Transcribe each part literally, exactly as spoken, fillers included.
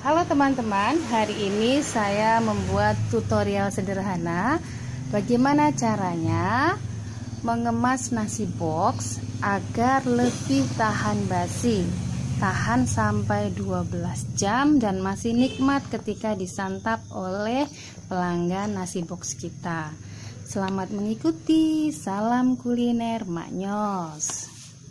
Halo teman-teman, hari ini saya membuat tutorial sederhana bagaimana caranya mengemas nasi box agar lebih tahan basi, tahan sampai dua belas jam dan masih nikmat ketika disantap oleh pelanggan nasi box kita. Selamat mengikuti, salam kuliner Mak Nyos.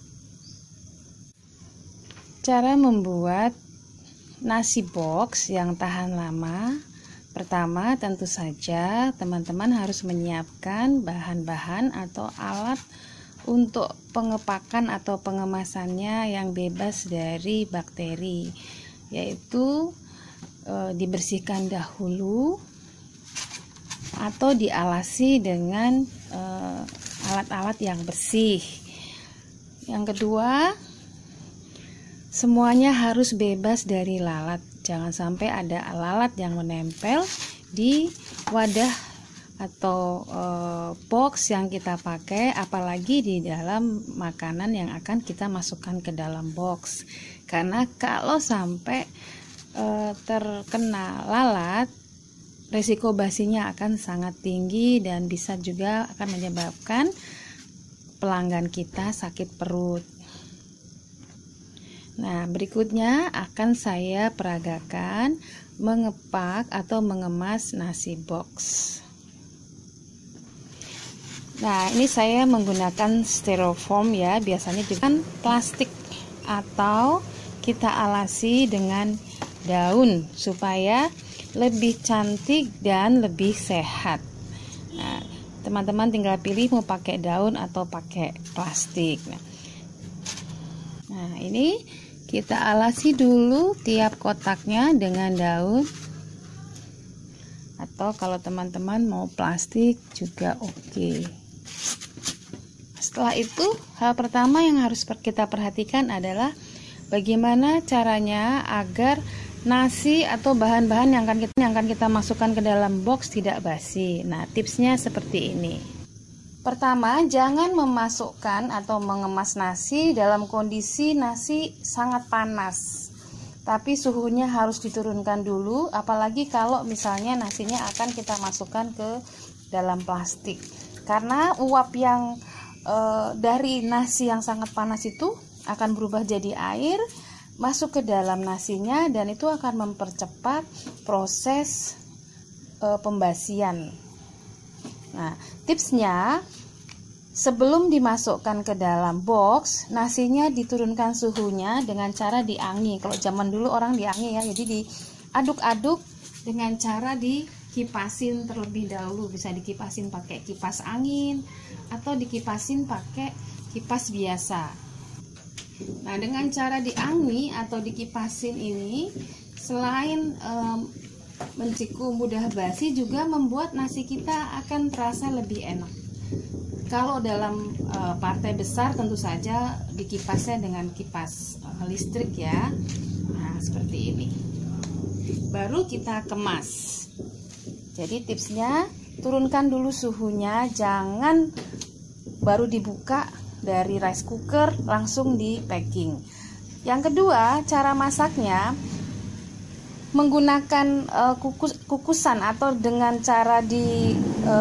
Cara membuat nasi box yang tahan lama. Pertama, tentu saja teman-teman harus menyiapkan bahan-bahan atau alat untuk pengepakan atau pengemasannya yang bebas dari bakteri, yaitu e, dibersihkan dahulu atau dialasi dengan alat-alat yang bersih. Yang kedua, semuanya harus bebas dari lalat. Jangan sampai ada lalat yang menempel di wadah atau e, box yang kita pakai, apalagi di dalam makanan yang akan kita masukkan ke dalam box. Karena kalau sampai e, terkena lalat, risiko basinya akan sangat tinggi dan bisa juga akan menyebabkan pelanggan kita sakit perut. Nah, berikutnya akan saya peragakan mengepak atau mengemas nasi box. Nah, ini saya menggunakan styrofoam ya, biasanya juga plastik atau kita alasi dengan daun supaya lebih cantik dan lebih sehat. Nah, teman-teman tinggal pilih mau pakai daun atau pakai plastik. Nah, nah ini kita alasi dulu tiap kotaknya dengan daun, atau kalau teman-teman mau plastik juga oke. Setelah itu, hal pertama yang harus kita perhatikan adalah bagaimana caranya agar nasi atau bahan-bahan yang akan kita yang akan kita masukkan ke dalam box tidak basi. Nah, tipsnya seperti ini. Pertama, jangan memasukkan atau mengemas nasi dalam kondisi nasi sangat panas. Tapi suhunya harus diturunkan dulu, apalagi kalau misalnya nasinya akan kita masukkan ke dalam plastik. Karena uap yang e, dari nasi yang sangat panas itu akan berubah jadi air, masuk ke dalam nasinya, dan itu akan mempercepat proses e, pembasian. Nah, tipsnya, sebelum dimasukkan ke dalam box, nasinya diturunkan suhunya dengan cara diangi. Kalau zaman dulu orang diangi ya, jadi diaduk-aduk dengan cara dikipasin terlebih dahulu. Bisa dikipasin pakai kipas angin atau dikipasin pakai kipas biasa. Nah, dengan cara diangi atau dikipasin ini, selain um, mencegah mudah basi, juga membuat nasi kita akan terasa lebih enak. Kalau dalam e, partai besar tentu saja dikipasnya dengan kipas e, listrik ya. Nah, seperti ini. Baru kita kemas. Jadi tipsnya, turunkan dulu suhunya, jangan baru dibuka dari rice cooker langsung di packing. Yang kedua, cara masaknya menggunakan e, kukus, kukusan atau dengan cara di e,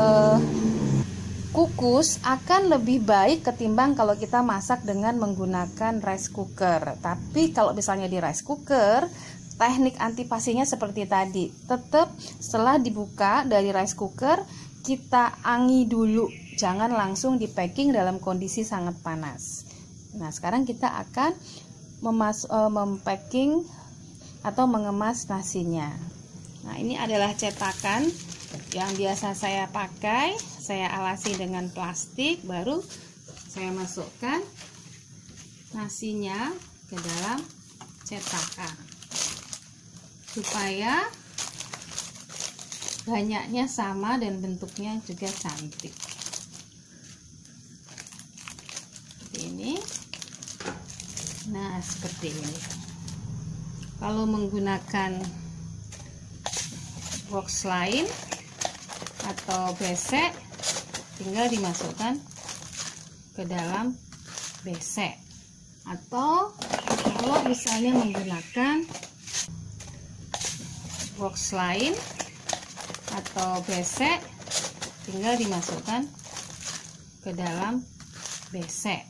kukus akan lebih baik ketimbang kalau kita masak dengan menggunakan rice cooker. Tapi kalau misalnya di rice cooker, teknik antipasinya seperti tadi. Tetap setelah dibuka dari rice cooker, kita angi dulu. Jangan langsung di packing dalam kondisi sangat panas. Nah, sekarang kita akan memas uh, mempacking atau mengemas nasinya. Nah, ini adalah cetakan yang biasa saya pakai. Saya alasi dengan plastik, baru saya masukkan nasinya ke dalam cetakan supaya banyaknya sama dan bentuknya juga cantik. Seperti ini. Nah, seperti ini. Kalau menggunakan box lain atau besek, tinggal dimasukkan ke dalam besek. Atau kalau misalnya menggunakan box lain atau besek, tinggal dimasukkan ke dalam besek.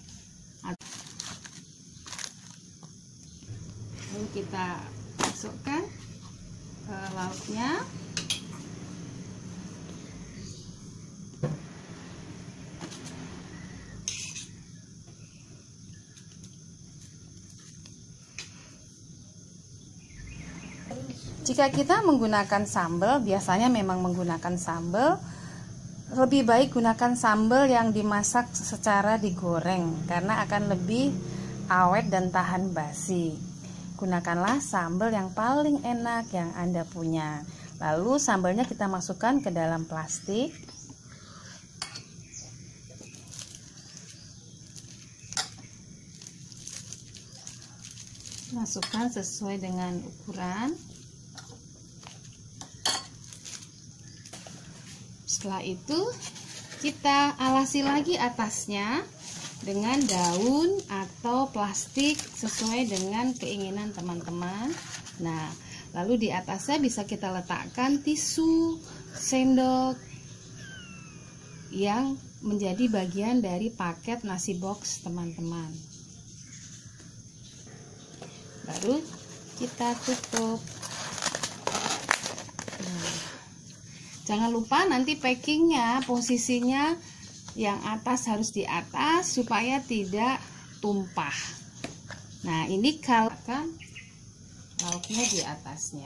Lalu kita masukkan ke lauknya. Jika kita menggunakan sambal, biasanya memang menggunakan sambal, lebih baik gunakan sambal yang dimasak secara digoreng karena akan lebih awet dan tahan basi. Gunakanlah sambal yang paling enak yang Anda punya. Lalu sambalnya kita masukkan ke dalam plastik. Masukkan sesuai dengan ukuran. Setelah itu kita alasi lagi atasnya dengan daun atau plastik sesuai dengan keinginan teman-teman. Nah, lalu di atasnya bisa kita letakkan tisu, sendok yang menjadi bagian dari paket nasi box teman-teman. Baru kita tutup. Nah, jangan lupa nanti packingnya posisinya yang atas harus di atas supaya tidak tumpah. Nah, ini kalau kan lauknya di atasnya.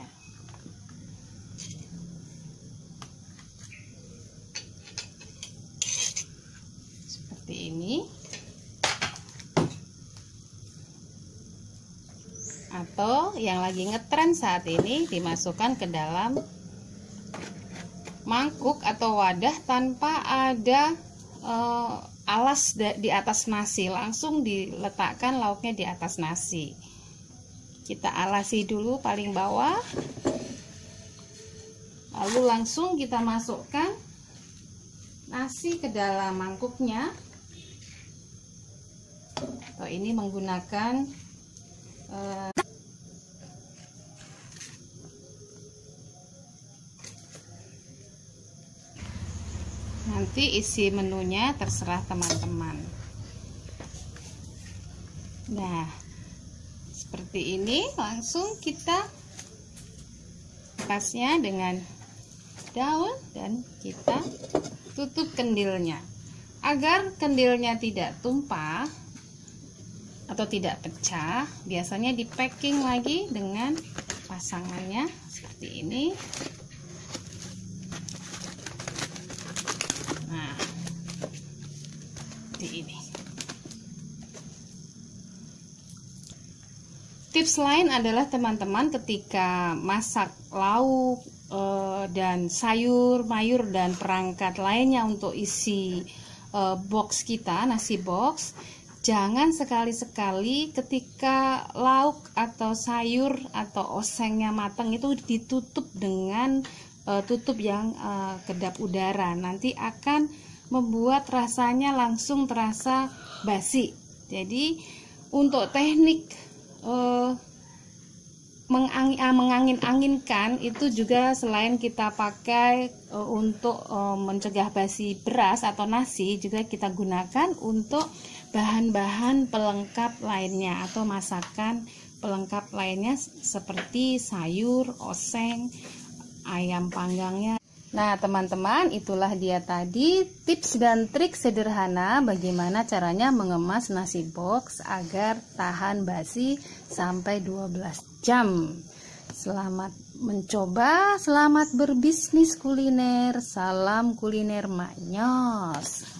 Seperti ini. Atau yang lagi ngetren saat ini dimasukkan ke dalam mangkuk atau wadah tanpa ada uh, alas di atas nasi, langsung diletakkan lauknya di atas nasi. Kita alasi dulu paling bawah, lalu langsung kita masukkan nasi ke dalam mangkuknya. Atau ini menggunakan uh, nanti isi menunya terserah teman-teman. Nah, seperti ini langsung kita pasnya dengan daun dan kita tutup kendilnya. Agar kendilnya tidak tumpah atau tidak pecah, biasanya di packing lagi dengan pasangannya seperti ini. Nah, seperti ini. Tips lain adalah teman-teman ketika masak lauk e, dan sayur, mayur dan perangkat lainnya untuk isi e, box kita, nasi box, jangan sekali-sekali ketika lauk atau sayur atau osengnya matang itu ditutup dengan Uh, tutup yang uh, kedap udara, nanti akan membuat rasanya langsung terasa basi. Jadi untuk teknik uh, mengangin, uh, mengangin-anginkan itu juga selain kita pakai uh, untuk uh, mencegah basi beras atau nasi, juga kita gunakan untuk bahan-bahan pelengkap lainnya atau masakan pelengkap lainnya seperti sayur, oseng, ayam panggangnya. Nah, teman-teman, itulah dia tadi tips dan trik sederhana bagaimana caranya mengemas nasi box agar tahan basi sampai dua belas jam. Selamat mencoba, selamat berbisnis kuliner. Salam kuliner Mak Nyos.